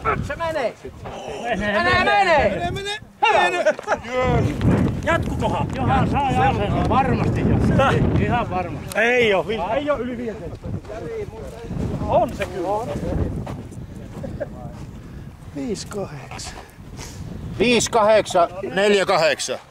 Se menee! Menee! Jatkukohan? Johan saa ja Varmasti jo. Ihan varmasti. Ei oo yli 5. On se kyllä. 5-8. 5-8, 4-8.